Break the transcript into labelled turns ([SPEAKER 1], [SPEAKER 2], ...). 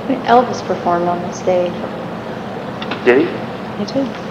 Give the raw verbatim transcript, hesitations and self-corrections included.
[SPEAKER 1] Elvis performed on the stage.
[SPEAKER 2] Did he?
[SPEAKER 1] He did.